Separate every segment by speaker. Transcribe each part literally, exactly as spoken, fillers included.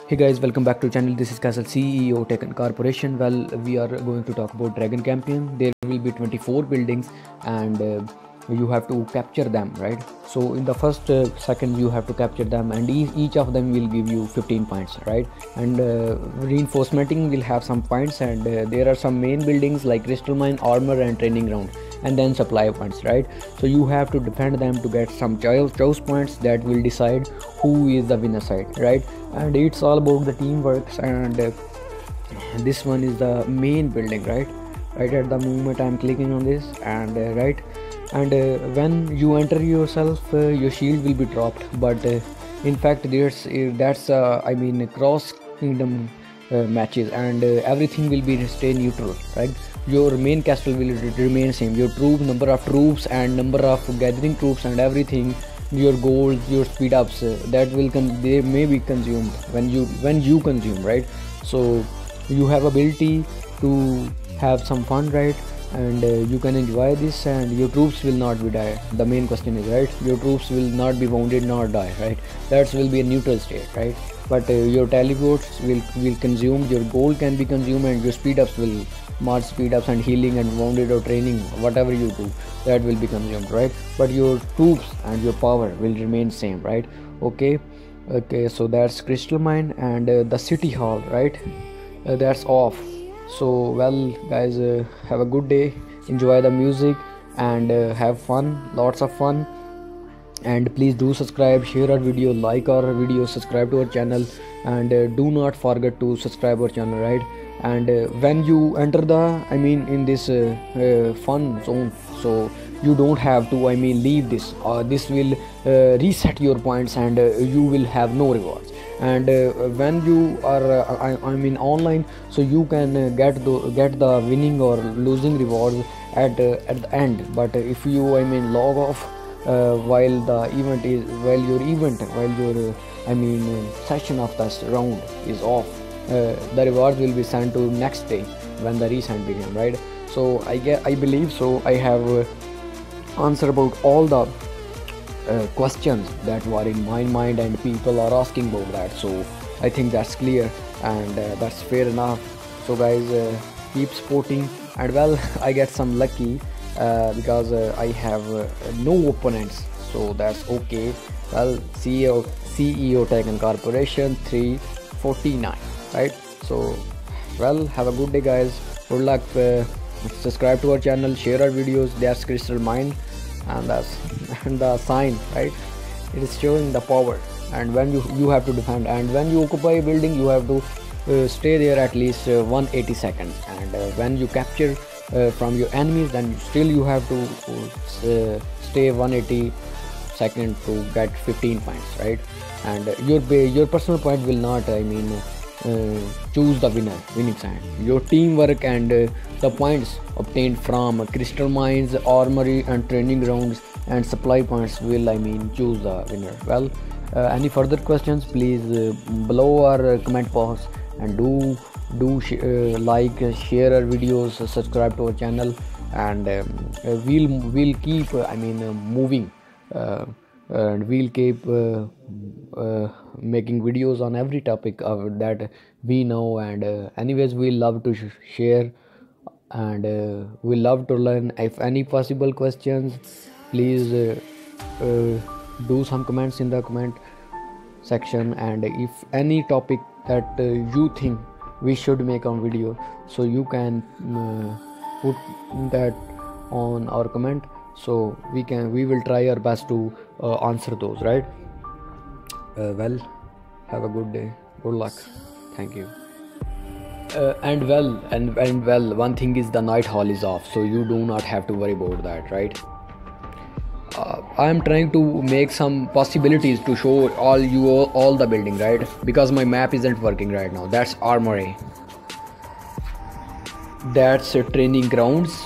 Speaker 1: Hey guys, welcome back to channel. This is Castle C E O Tech and Corporation. Well, we are going to talk about Dragon Campaign. There will be twenty-four buildings and uh, you have to capture them, right? So in the first uh, second you have to capture them, and e each of them will give you fifteen points, right? And uh, reinforcementing will have some points, and uh, there are some main buildings like Crystal Mine, Armor and Training Ground, and then supply points, right? So you have to defend them to get some choice choice points that will decide who is the winner side, right? And it's all about the teamwork, and uh, this one is the main building, right? Right at the moment I'm clicking on this, and uh, right, and uh, when you enter yourself, uh, your shield will be dropped, but uh, in fact there's uh, that's uh, I mean cross kingdom uh, matches, and uh, everything will be stay neutral, right? Your main castle will remain same, your troop number of troops and number of gathering troops and everything, your goals, your speed ups, uh, that will con- they may be consumed when you when you consume, right? So you have ability to have some fun, right? And uh, you can enjoy this, and your troops will not be die. The main question is, right, your troops will not be wounded nor die, right? That will be a neutral state, right? But uh, your teleports will will consume, your gold can be consumed, and your speed ups will march speed ups and healing and wounded or training, whatever you do, that will be consumed, right? But your troops and your power will remain same, right? Okay, okay. So that's Crystal Mine, and uh, the city hall, right? Uh, that's off. So well guys, uh, have a good day, enjoy the music, and uh, have fun, lots of fun. And please do subscribe, share our video, like our video, subscribe to our channel, and uh, do not forget to subscribe our channel, right? And uh, when you enter the I mean in this uh, uh, fun zone, so you don't have to I mean leave this, uh, this will uh, reset your points, and uh, you will have no rewards. And uh, when you are uh, I, I mean online, so you can uh, get the get the winning or losing rewards at uh, at the end. But uh, if you I mean log off uh, while the event is while your event while your uh, I mean uh, session of this round is off, uh, the rewards will be sent to next day when the resend begin, right? So I get I believe so I have uh, answered about all the uh, questions that were in my mind, and people are asking about that. So I think that's clear, and uh, that's fair enough. So guys, uh, keep supporting, and well I get some lucky uh, because uh, I have uh, no opponents, so that's okay. Well, C E O C E O Tech and Corporation three forty-nine, right? So well, have a good day guys, good luck. Uh, subscribe to our channel, share our videos. That's Crystal Mine, and that's and the sign, right? It is showing the power, and when you you have to defend, and when you occupy a building you have to uh, stay there at least uh, one hundred eighty seconds, and uh, when you capture uh, from your enemies, then still you have to uh, stay one hundred eighty seconds to get fifteen points, right? And uh, your your personal point will not I mean uh, choose the winner winning side. Your teamwork and uh, the points obtained from crystal mines, armory and training grounds and supply points will I mean choose the winner. Well, uh, any further questions, please uh, below our uh, comment box, and do do sh uh, like uh, share our videos, uh, subscribe to our channel, and um, uh, we'll we'll keep uh, I mean uh, moving, uh, and we'll keep uh, uh, making videos on every topic of that we know. And uh, anyways, we love to sh share, and uh, we love to learn. If any possible questions, please uh, uh, do some comments in the comment section, and if any topic that uh, you think we should make on video, so you can uh, put that on our comment, so we can we will try our best to uh, answer those, right? Uh, well, have a good day, good luck, thank you. Uh, and well and and well one thing is, the night hall is off, so you do not have to worry about that, right? uh, I am trying to make some possibilities to show all you all the building, right? Because my map isn't working right now. That's armory, that's uh, training grounds,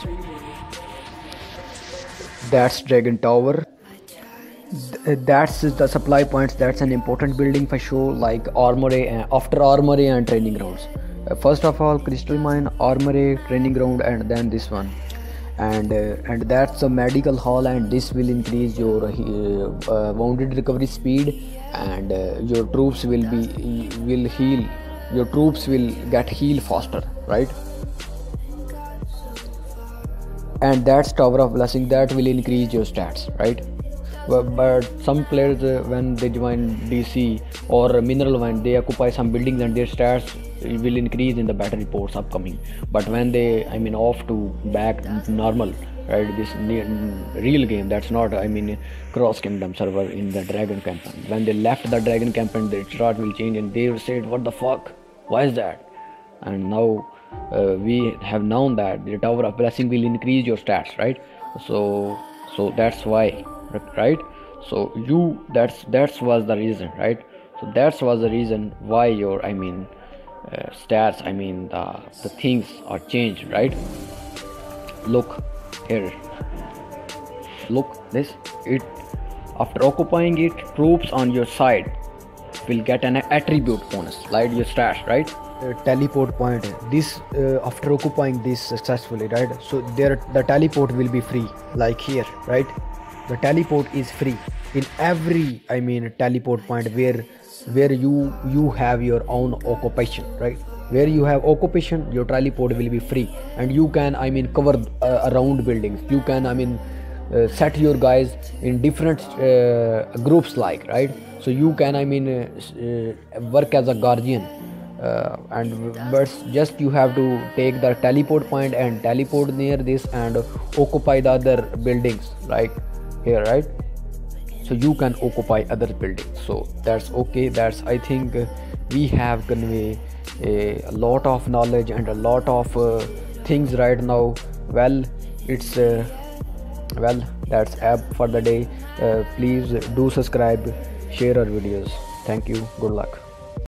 Speaker 1: that's dragon tower. Th- that's the supply points. That's an important building for sure, like armory and after armory and training grounds. Uh, first of all, crystal mine, armory, training ground, and then this one. and uh, and that's a medical hall, and this will increase your uh, uh, wounded recovery speed, and uh, your troops will be will heal your troops will get healed faster, right? And that's tower of blessing, that will increase your stats, right? But, but some players uh, when they join D C or mineral mine, they occupy some buildings and their stats will increase in the battle reports upcoming. But when they I mean off to back normal, right, this real game, that's not I mean cross kingdom server in the dragon campaign, when they left the dragon campaign, their strat will change and they said what the fuck, why is that? And now uh, we have known that the tower of blessing will increase your stats, right? So so that's why, right? So you that's that's was the reason, right? So that was the reason why your I mean uh, stats I mean the, the things are changed, right? Look here, look this, it after occupying it, troops on your side will get an attribute bonus, like your stats, right? Uh, teleport point, this uh, after occupying this successfully, right? So there the teleport will be free, like here, right? The teleport is free in every I mean teleport point where where you you have your own occupation, right? Where you have occupation, your teleport will be free, and you can I mean cover uh, around buildings. You can I mean uh, set your guys in different uh, groups, like, right? So you can I mean uh, uh, work as a guardian, uh, and but just you have to take the teleport point and teleport near this and occupy the other buildings, like here, right? So you can occupy other buildings. So that's okay. That's I think uh, we have convey a, a lot of knowledge and a lot of uh, things right now. Well, it's uh, well that's app for the day. Uh, please do subscribe, share our videos. Thank you, good luck.